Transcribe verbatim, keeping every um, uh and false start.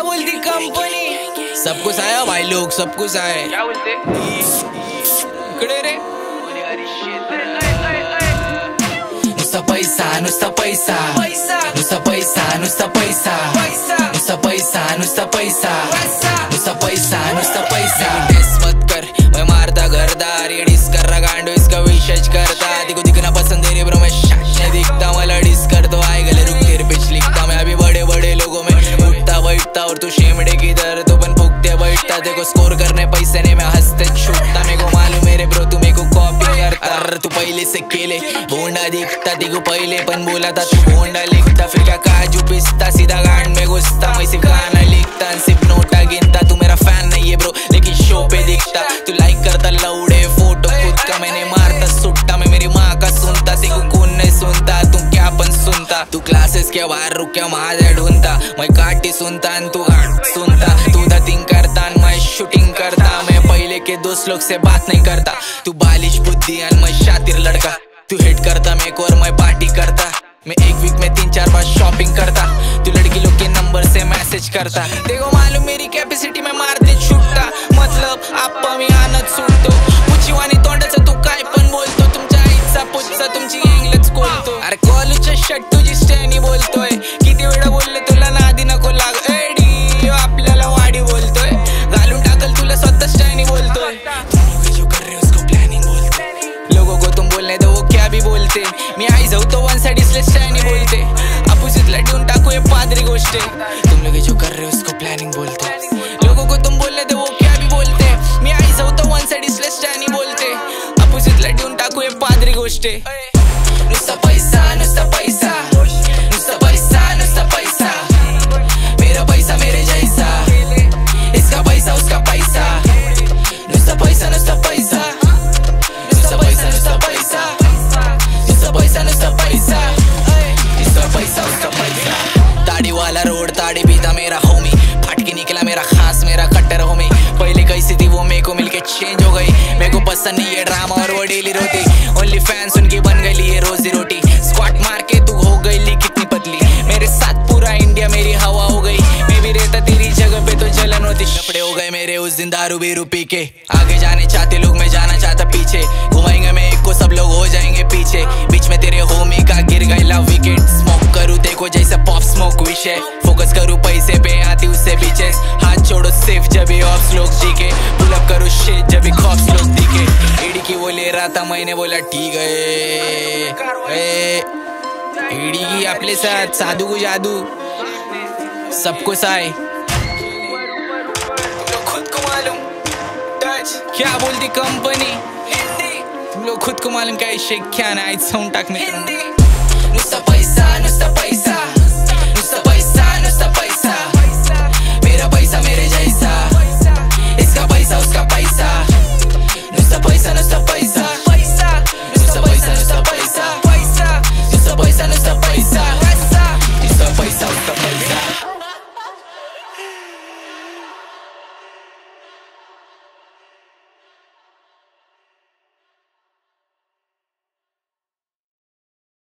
बोलती कंपनी? सब कुछ आया भाई लोग, सब कुछ आए। क्या बोलते? इकडे रे। नुस्ता पैसा, नुस्ता पैसा, नुस्ता पैसा, नुस्ता पैसा, नुस्ता पैसा, नुस्ता पैसा, नुस्ता पैसा, नुस्ता पैसा। टेस्ट मत कर, मैं मारता घरदार, ये डिस कर रहा गांडो, इसका विशेष करता। देखो दिखना पसंद है रे ब्रो, मैं शाशने दिखता, मला डिस कर तो आए गले रुक तेरे पिच लिखता। मैं अभी बड़े बड़े लोगों में उठता बैठता, और तू शेमड़े किधर तो बन फूकते बैठता। देखो स्कोर करने पैसे ने मैं हंसते छूटता। मेरे को मालूम मेरे ब्रो तू मेरे को कॉपी करता। अरे तू पहले से केले भोंडा दिखता, देखो पहले पन बोला था तू भोंडा लिखता। फिर क्या काजू पिस्ता, सीधा गांड में घुसता। मैं सिर्फ गाना लिखता, सिर्फ नोटा गिनता। तू मेरा फैन नहीं है ब्रो, लेकिन शो पे दिखता। तू लाइक करता लौड़े फोटो खुद का, मैंने मारता सुट्टा। मैं मेरी माँ का सुनता, तेको कौन नहीं सुनता, तू क्या पन सुनता। तू क्लासेस के बाहर रुक के माझे ढूंढता, मैं काटी सुनता तू गाट सुनता। तू धतिंग करता, मैं शूटिंग करता। मैं पहले के दोस्त लोग से बात नहीं करता। तू बालिश बुद्धि और मैं शातिर लड़का। तू हिट करता मेरे को और मैं पार्टी करता। मैं एक वीक में तीन चार बार शॉपिंग करता। तू लड़की लोग के नंबर से मैसेज करता। देखो मालूम मेरी कैपेसिटी में मारते छुट्टा, मतलब आप मी आणत सुटतो। पुचिवानी तोंडाचं तू काय पण बोलतो, तुमच्या आईचा पुच्चा तुमची इंग्लिश बोलतो। अरे कॉलेजच्या शर्ट तुझी स्टॅनी बोलतोय, किती वेळा बोलले तुला नादी नको लाग। एडी आपल्याला वाडी बोलतोय, घालून टाकल तुला स्वतः स्टॅनी बोलतोय। लोगों को तुम बोलने दो वो क्या भी बोलते। मी आई जाऊ तो वन साइड इसलिए स्टैनी बोलते। अपोजिट लड्डून टाकू ये पादरी गोष्टे। तुम लोग जो कर रहे हो उसको प्लानिंग बोलते। लोगों को तुम बोलने दो वो क्या भी बोलते। मी आई जाऊ तो वन साइड इसलिए स्टैनी बोलते। अपोजिट लड्डून टाकू ये पादरी गोष्टे। नुस्ता पैसा, नुस्ता पैसा, नुस्ता पैसा, नुस्ता पैसा। मेरा पैसा मेरे जैसा, इसका पैसा उसका पैसा। नुस्ता पैसा, नुस्ता पैसा, नुस्ता पैसा, नुस्ता पैसा, नुस्ता पैसा, नुस्ता पैसा, इसका पैसा उसका पैसा। दाढ़ी वाला रोड दाढ़ी पीता मेरा होमी, फट के निकला मेरा खास मेरा कट्टर होमी। पहले कैसी थी वो मेरे को मिलके चेंज हो गई। मेरे को पसंद नहीं है ड्रामा और वो डेली रोटी। ओनली फैंस उनकी बन गई ये रोजी रोटी। स्क्वाट मार के तू हो गई ली कितनी पतली, मेरे साथ पूरा इंडिया मेरी हवा हो गई। मैं भी रहता तेरी जगह पे तो जलन होती। कपड़े हो गए मेरे उस दिन दारू बीरू पी के। आगे जाने चाहते लोग, मैं जाना चाहता पीछे। घुमाएंगे मैं एक को, सब लोग हो जाएंगे पीछे। बीच में तेरे होमी का गिर गई लव विकेट। स्मोक करूँ देखो जैसे पॉप स्मोक विषय। फोकस करूँ पैसे पे आती उससे पीछे। हाथ छोड़ो सिर्फ जब भी ऑप्स लोग दिखे। पुल अप करूँ शिट जब भी कॉप्स लोग दिखे। एडी की वो ले रहा था, मैंने बोला ठीक है। एडी की अपने साथ साधु को जादू सब कुछ आए। खुद को मालूम क्या बोलती कंपनी? तुम लोग खुद को मालूम क्या शेख क्या ना साउंड टाक में। नुस्ता पैसा,